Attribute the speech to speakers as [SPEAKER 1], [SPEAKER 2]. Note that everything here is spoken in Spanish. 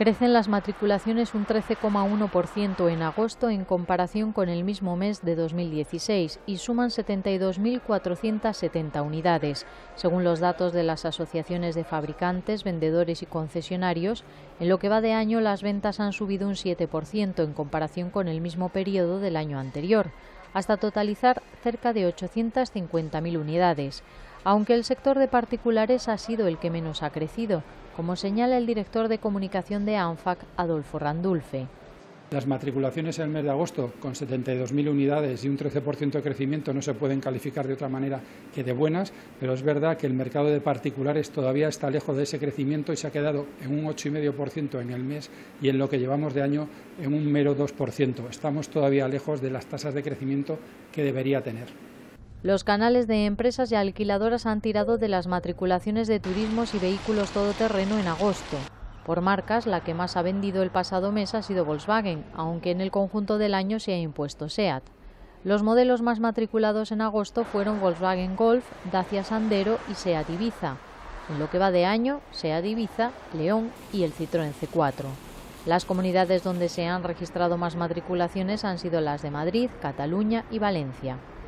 [SPEAKER 1] Crecen las matriculaciones un 13,1% en agosto en comparación con el mismo mes de 2016 y suman 72.470 unidades. Según los datos de las asociaciones de fabricantes, vendedores y concesionarios, en lo que va de año las ventas han subido un 7% en comparación con el mismo periodo del año anterior, hasta totalizar cerca de 850.000 unidades, aunque el sector de particulares ha sido el que menos ha crecido, como señala el director de comunicación de ANFAC, Adolfo Randulfe.
[SPEAKER 2] Las matriculaciones en el mes de agosto, con 72.000 unidades y un 13% de crecimiento, no se pueden calificar de otra manera que de buenas, pero es verdad que el mercado de particulares todavía está lejos de ese crecimiento y se ha quedado en un 8,5% en el mes y en lo que llevamos de año en un mero 2%. Estamos todavía lejos de las tasas de crecimiento que debería tener.
[SPEAKER 1] Los canales de empresas y alquiladoras han tirado de las matriculaciones de turismos y vehículos todoterreno en agosto. Por marcas, la que más ha vendido el pasado mes ha sido Volkswagen, aunque en el conjunto del año se ha impuesto SEAT. Los modelos más matriculados en agosto fueron Volkswagen Golf, Dacia Sandero y SEAT Ibiza. En lo que va de año, SEAT Ibiza, León y el Citroën C4. Las comunidades donde se han registrado más matriculaciones han sido las de Madrid, Cataluña y Valencia.